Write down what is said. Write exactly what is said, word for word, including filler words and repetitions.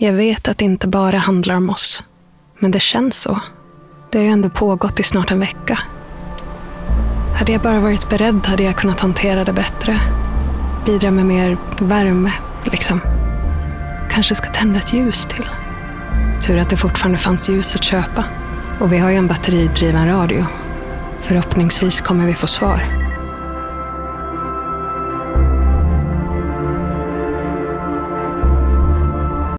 Jag vet att det inte bara handlar om oss. Men det känns så. Det har ju ändå pågått i snart en vecka. Hade jag bara varit beredd hade jag kunnat hantera det bättre. Bidra med mer värme, liksom. Kanske ska tända ett ljus till. Tur att det fortfarande fanns ljus att köpa. Och vi har ju en batteridriven radio. Förhoppningsvis kommer vi få svar.